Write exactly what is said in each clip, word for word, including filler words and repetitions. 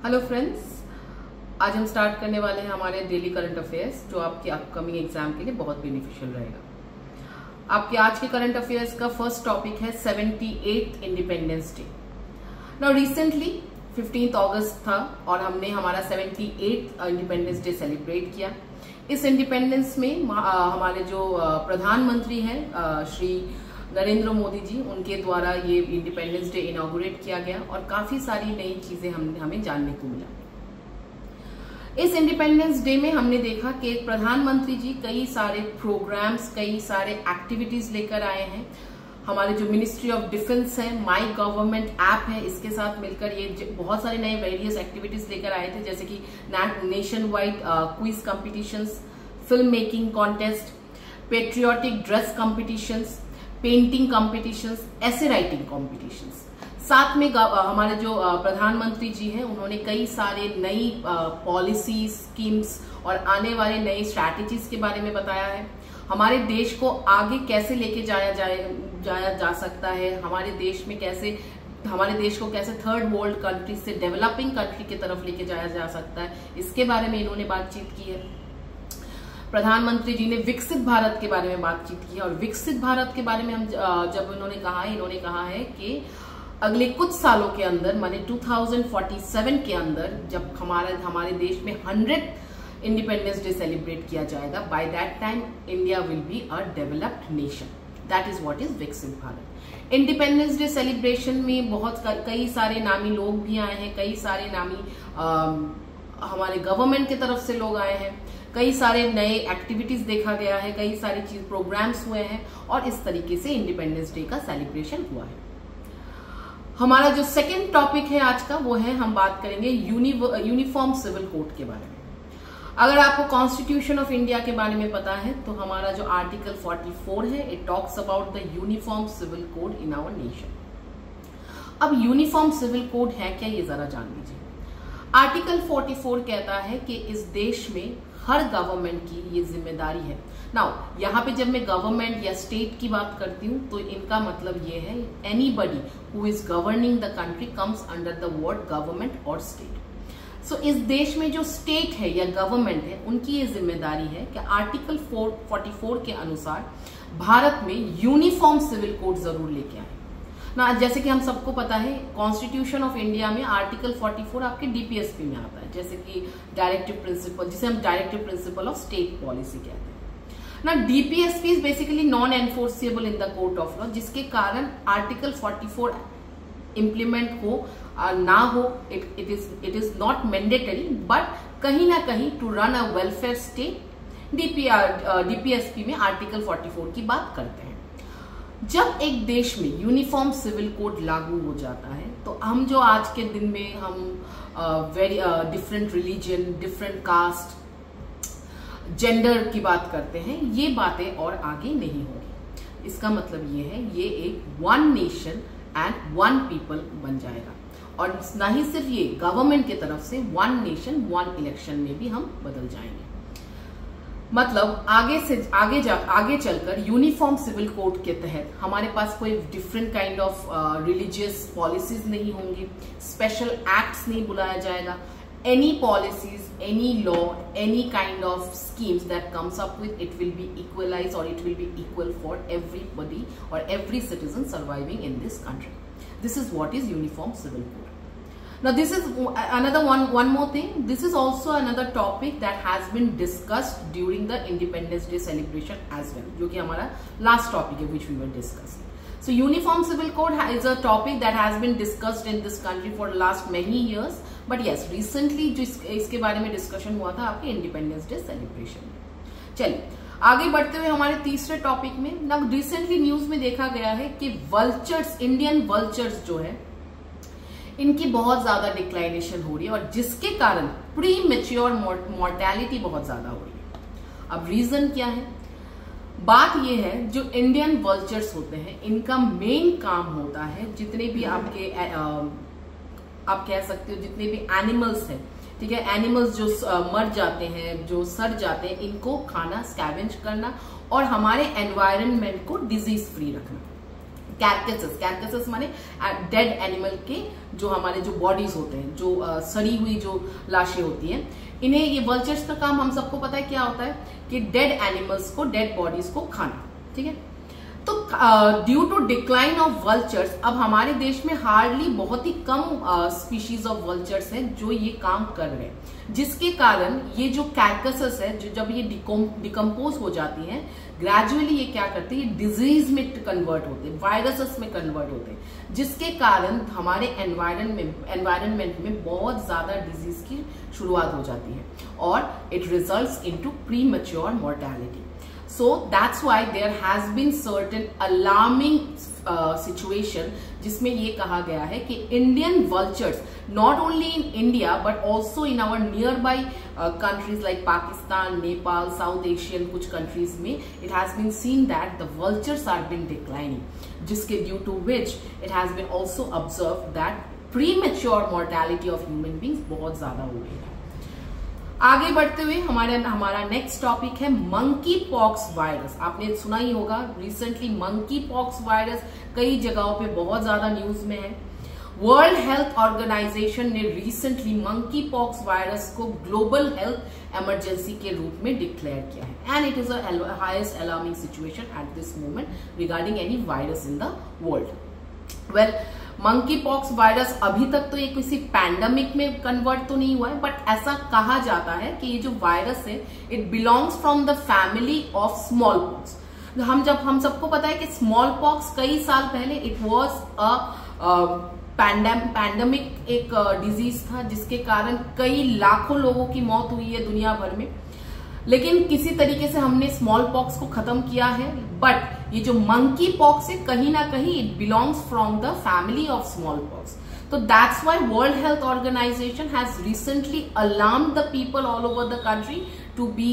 Hello friends, आज हम start करने वाले हैं हमारे डेली करंट अफेयर्स जो आपके अपकमिंग एग्जाम के लिए बहुत बेनिफिशियल रहेगा। आपके आज के करंट अफेयर्स का फर्स्ट टॉपिक है seventy eighth independence day. Now recently fifteenth अगस्त था और हमने हमारा seventy eighth independence day celebrate किया। इस इंडिपेंडेंस में हमारे जो प्रधानमंत्री हैं श्री नरेंद्र मोदी जी, उनके द्वारा ये इंडिपेंडेंस डे इनॉग्रेट किया गया और काफी सारी नई चीजें हम हमें जानने को मिला। इस इंडिपेंडेंस डे में हमने देखा कि प्रधानमंत्री जी कई सारे प्रोग्राम्स, कई सारे एक्टिविटीज लेकर आए हैं। हमारे जो मिनिस्ट्री ऑफ डिफेंस है, माई गवर्नमेंट ऐप है, इसके साथ मिलकर ये बहुत सारे नए वेरियस एक्टिविटीज लेकर आए थे, जैसे कि nationwide quiz competitions, film making contest, patriotic dress competitions, painting competitions, ऐसे राइटिंग कॉम्पिटिशंस। साथ में हमारे जो प्रधानमंत्री जी हैं उन्होंने कई सारे नई पॉलिसीज, स्कीम्स और आने वाले नए स्ट्रैटेजीज के बारे में बताया है। हमारे देश को आगे कैसे लेके जाया जाए जाया जा सकता है, हमारे देश में कैसे हमारे देश को कैसे थर्ड वर्ल्ड कंट्री से डेवलपिंग कंट्री की तरफ लेके जाया जा सकता है, इसके बारे में इन्होंने बातचीत की है। प्रधानमंत्री जी ने विकसित भारत के बारे में बातचीत की और विकसित भारत के बारे में हम जब इन्होंने कहा है इन्होंने कहा है कि अगले कुछ सालों के अंदर, माने टू थाउजेंड फोर्टी सेवन के अंदर, जब हमारे हमारे देश में हंड्रेड इंडिपेंडेंस डे सेलिब्रेट किया जाएगा, by that time India will be a developed nation. That is what is Viksit Bharat. Independence day celebration में बहुत कई सारे नामी लोग भी आए हैं, कई सारे नामी आ, हमारे गवर्नमेंट की तरफ से लोग आए हैं, कई सारे नए एक्टिविटीज देखा गया है, कई सारी चीज प्रोग्राम्स हुए हैं और इस तरीके से इंडिपेंडेंस डे का सेलिब्रेशन हुआ है। हमारा जो सेकंड टॉपिक है आज का वो है, हम बात करेंगे यूनिफॉर्म सिविल कोड के बारे में। अगर आपको कॉन्स्टिट्यूशन ऑफ इंडिया के बारे में पता है तो हमारा जो आर्टिकल फोर्टी फोर है, it talks about the uniform civil code in our nation. अब यूनिफॉर्म सिविल कोड है क्या, ये जरा जान लीजिए। आर्टिकल फोर्टी फोर कहता है कि इस देश में हर गवर्नमेंट की ये जिम्मेदारी है। नाउ यहाँ पे जब मैं गवर्नमेंट या स्टेट की बात करती हूँ तो इनका मतलब ये है, anybody who is governing the country comes under the word government और स्टेट। सो इस देश में जो स्टेट है या गवर्नमेंट है, उनकी ये जिम्मेदारी है कि आर्टिकल फोर्टी फोर के अनुसार भारत में यूनिफॉर्म सिविल कोड जरूर लेके आए ना। जैसे कि हम सबको पता है, कॉन्स्टिट्यूशन ऑफ इंडिया में आर्टिकल फोर्टी फोर आपके डीपीएसपी में आता है, जैसे कि डायरेक्टिव प्रिंसिपल, जिसे हम directive principle of state policy कहते हैं ना। DPSP is basically non enforceable in the court of law, जिसके कारण आर्टिकल फोर्टी फोर इम्प्लीमेंट हो ना हो, it it is it is not mandatory, but कहीं ना कहीं to run a welfare state DPSP में आर्टिकल फोर्टी फोर की बात करते हैं। जब एक देश में यूनिफॉर्म सिविल कोड लागू हो जाता है तो हम जो आज के दिन में हम very different religion, different caste, gender की बात करते हैं, ये बातें और आगे नहीं होगी। इसका मतलब ये है, ये एक one nation and one people बन जाएगा। और ना ही सिर्फ ये, गवर्नमेंट की तरफ से वन नेशन वन इलेक्शन में भी हम बदल जाएंगे। मतलब आगे से आगे जा आगे चलकर यूनिफॉर्म सिविल कोड के तहत हमारे पास कोई different kind of religious policies नहीं होंगी, स्पेशल एक्ट्स नहीं बुलाया जाएगा। Any policies, any law, any kind of schemes that comes up with, it will be equalize और it will be equal for everybody और every citizen surviving in this country. This is what is uniform civil code. Now this is another one one more thing. This is also another topic that has been discussed during the Independence Day celebration as well, जो कि हमारा last topic है which we were discussing. So uniform civil code is a topic that has been discussed in this country for the last many years. But yes, recently जो इसके बारे में discussion हुआ था आपके Independence Day celebration में। चलिए आगे बढ़ते हुए हमारे तीसरे टॉपिक में, ना रिसेंटली न्यूज में देखा गया है कि वल्चर्स, इंडियन वल्चर्स जो है, इनकी बहुत ज्यादा डिक्लाइनेशन हो रही है और जिसके कारण प्री मेच्योर मॉर्टेलिटी बहुत ज्यादा हो रही है। अब रीजन क्या है? बात यह है, जो इंडियन वल्चर्स होते हैं इनका मेन काम होता है, जितने भी आपके आ, आप कह सकते हो जितने भी एनिमल्स हैं, ठीक है, एनिमल्स जो मर जाते हैं, जो सड़ जाते हैं, इनको खाना, स्कैवेंज करना और हमारे एनवायरनमेंट को डिजीज फ्री रखना। कैरकेसेस, कैरकेसेस माने डेड एनिमल के जो हमारे जो बॉडीज होते हैं, जो uh, सड़ी हुई जो लाशें होती हैं, इन्हें ये वल्चर्स का काम हम सबको पता है क्या होता है कि डेड एनिमल्स को, डेड बॉडीज को खाना, ठीक है। तो due to decline of vultures अब हमारे देश में हार्डली बहुत ही कम स्पीशीज ऑफ वल्चर्स हैं जो ये काम कर रहे हैं, जिसके कारण ये जो कैरकसेस है जो जब ये डिकम्पोज हो जाती हैं ग्रेजुअली ये क्या करते हैं, ये डिजीज में कन्वर्ट होते हैं, वायरसेस में कन्वर्ट होते हैं, जिसके कारण हमारे एनवायरनमेंट एनवायरनमेंट में बहुत ज्यादा डिजीज की शुरुआत हो जाती है और it results into premature mortality. So that's why there has been certain alarming uh, situation जिसमें ये कहा गया है कि Indian vultures not only in India but also in our nearby uh, countries like Pakistan, Nepal, South Asian कुछ countries में it has been seen that the vultures are been declining, जिसके due to which it has been also observed that premature mortality of human beings बहुत ज्यादा हो गई है। आगे बढ़ते हुए हमारे हमारा नेक्स्ट टॉपिक है मंकी पॉक्स वायरस। आपने सुना ही होगा रिसेंटली मंकी पॉक्स वायरस कई जगहों पे बहुत ज्यादा न्यूज में है। वर्ल्ड हेल्थ ऑर्गेनाइजेशन ने रिसेंटली मंकी पॉक्स वायरस को ग्लोबल हेल्थ इमरजेंसी के रूप में डिक्लेयर किया है and it is the highest alarming situation at this moment regarding any virus in the world. Well monkey pox virus अभी तक तो ये किसी पैंडेमिक में कन्वर्ट तो नहीं हुआ है, बट ऐसा कहा जाता है कि ये जो वायरस है it belongs from the family of small pox. हम जब हम सबको पता है कि स्मॉल पॉक्स कई साल पहले इट वाज अ पैंडेमिक एक डिजीज था जिसके कारण कई लाखों लोगों की मौत हुई है दुनिया भर में, लेकिन किसी तरीके से हमने स्मॉल पॉक्स को खत्म किया है। बट ये जो मंकी पॉक्स है कहीं ना कहीं it belongs from the family of small pox. तो that's why world health organization has recently alarmed the people all over the country to be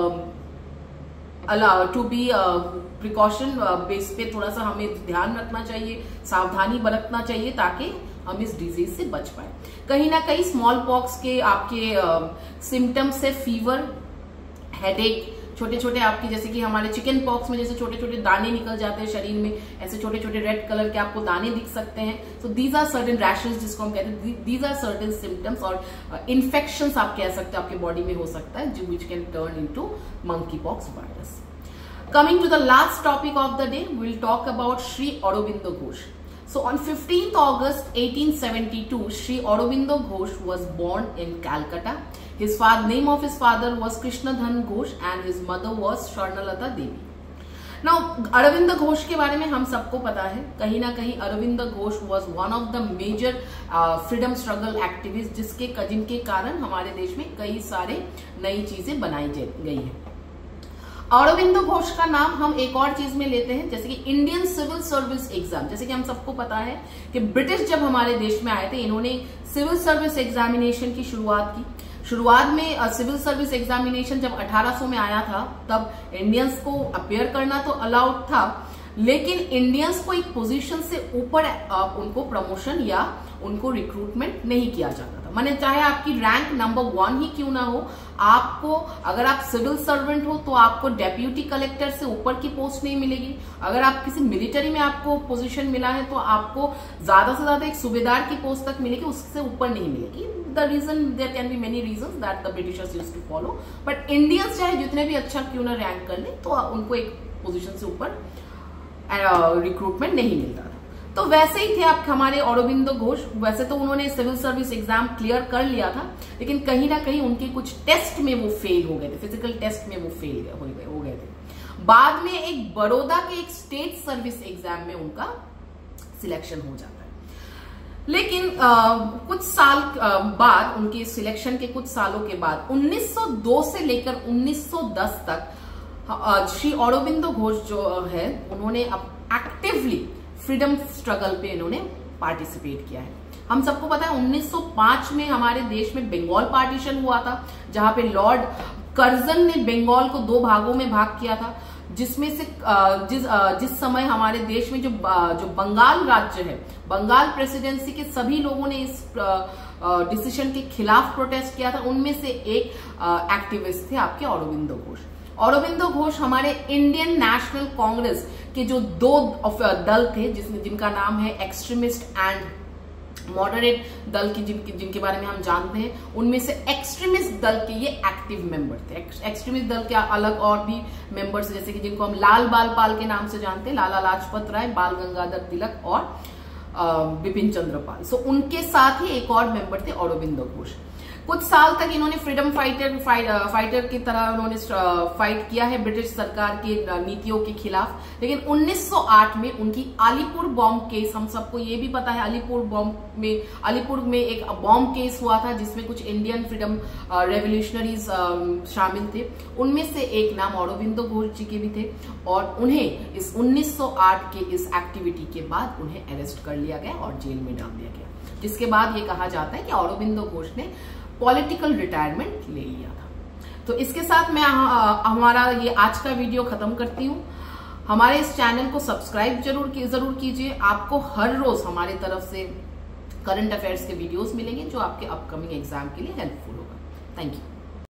allow to be precaution base पे थोड़ा सा हमें ध्यान रखना चाहिए, सावधानी बरतना चाहिए ताकि हम इस डिजीज से बच पाए। कहीं ना कहीं स्मॉल पॉक्स के आपके सिम्टम्स है फीवर, हेडेक, छोटे छोटे आपके जैसे कि हमारे चिकन पॉक्स में जैसे छोटे छोटे दाने निकल जाते हैं शरीर में, ऐसे छोटे छोटे रेड कलर के आपको दाने दिख सकते हैं। So these are certain rashes जिसको हम कहते हैं, दीज आर सर्टेन सिम्टम्स और इन्फेक्शंस आप कह सकते हैं आपके बॉडी में हो सकता है जो which can turn into monkey pox virus. Coming to the last topic of the day, we'll talk about Sri Aurobindo Ghosh. So on fifteenth August eighteen seventy-two, Sri Aurobindo Ghosh was born in Calcutta. His father, name of his father was Krishnadhan Ghosh and his mother was Swarnalata Devi. Now, Aurobindo Ghosh के बारे में हम सबको पता है, कहीं ना कहीं Aurobindo Ghosh was one of the major uh, freedom struggle activists जिसके जिनके कारण हमारे देश में कई सारे नई चीजें बनाई गई हैं। औरोबिंदो घोष का नाम हम एक और चीज में लेते हैं जैसे कि इंडियन सिविल सर्विस एग्जाम। जैसे कि हम सबको पता है कि ब्रिटिश जब हमारे देश में आए थे इन्होंने सिविल सर्विस एग्जामिनेशन की शुरुआत की। शुरुआत में सिविल सर्विस एग्जामिनेशन जब अठारह सौ में आया था तब इंडियंस को अपेयर करना तो अलाउड था, लेकिन इंडियंस को एक पोजीशन से ऊपर उनको प्रमोशन या उनको रिक्रूटमेंट नहीं किया जाता था। माने चाहे आपकी रैंक नंबर वन ही क्यों ना हो, आपको अगर आप सिविल सर्वेंट हो तो आपको डेप्यूटी कलेक्टर से ऊपर की पोस्ट नहीं मिलेगी। अगर आप किसी मिलिट्री में आपको पोजीशन मिला है तो आपको ज्यादा से ज्यादा एक सूबेदार की पोस्ट तक मिलेगी, उससे ऊपर नहीं मिलेगी। The reason there can be many reasons that the Britishers used to follow, but Indians चाहे जितने भी अच्छा क्यों ना रैंक कर ले तो उनको एक पोजिशन से ऊपर रिक्रूटमेंट नहीं मिलता था। तो वैसे ही थे आप हमारे औरोबिंदो घोष। वैसे तो उन्होंने सिविल सर्विस एग्जाम क्लियर कर लिया था, लेकिन कहीं ना कहीं उनके कुछ टेस्ट में वो फेल हो गए थे, फिजिकल टेस्ट में वो फेल हो गए हो गए थे। बाद में एक बड़ौदा के एक स्टेट सर्विस एग्जाम में उनका सिलेक्शन हो जाता है। लेकिन आ, कुछ साल आ, बाद उनके सिलेक्शन के कुछ सालों के बाद उन्नीस सौ दो से लेकर उन्नीस सौ दस तक श्री औरोबिंदो घोष जो है उन्होंने एक्टिवली फ्रीडम स्ट्रगल पे इन्होंने पार्टिसिपेट किया है। हम सबको पता है उन्नीस सौ पाँच में हमारे देश में बंगाल पार्टीशन हुआ था, जहां पे लॉर्ड कर्जन ने बंगाल को दो भागों में भाग किया था, जिसमें से जिस जिस समय हमारे देश में जो जो बंगाल राज्य है, बंगाल प्रेसिडेंसी के सभी लोगों ने इस डिसीजन के खिलाफ प्रोटेस्ट किया था। उनमें से एक एक्टिविस्ट थे आपके औरोबिंदो घोष। औरोबिंदो घोष हमारे इंडियन नेशनल कांग्रेस के जो दो दल थे जिसमें जिनका नाम है एक्सट्रीमिस्ट एंड मॉडरेट दल की जिनके जिनके बारे में हम जानते हैं, उनमें से एक्सट्रीमिस्ट दल के ये एक्टिव मेंबर थे। एक्सट्रीमिस्ट दल के अलग और भी मेंबर्स जैसे कि जिनको हम लाल बाल पाल के नाम से जानते हैं, लाला लाजपत राय, बाल गंगाधर तिलक और बिपिन चंद्र पाल। सो उनके साथ ही एक और मेंबर थे औरोबिंदो घोष। कुछ साल तक इन्होंने फ्रीडम फाइटर फाइट, फाइटर की तरह उन्होंने फाइट किया है ब्रिटिश सरकार की नीतियों के खिलाफ। लेकिन उन्नीस सौ आठ में उनकी अलीपुर बॉम्ब केस, हम सबको ये भी पता है अलीपुर बॉम्ब में अलीपुर में एक बॉम्ब केस हुआ था जिसमें कुछ इंडियन फ्रीडम रेवोल्यूशनरीज शामिल थे। उनमें से एक नाम औरोबिंदो घोष जी के भी थे और उन्हें इस उन्नीस सौ आठ के इस एक्टिविटी के बाद उन्हें अरेस्ट कर लिया गया और जेल में डाल दिया गया, जिसके बाद ये कहा जाता है कि औरोबिंदो घोष ने पॉलिटिकल रिटायरमेंट ले लिया था। तो इसके साथ मैं हमारा ये आज का वीडियो खत्म करती हूँ। हमारे इस चैनल को सब्सक्राइब जरूर जरूर कीजिए। आपको हर रोज हमारे तरफ से करंट अफेयर्स के वीडियोस मिलेंगे जो आपके अपकमिंग एग्जाम के लिए हेल्पफुल होगा। Thank you.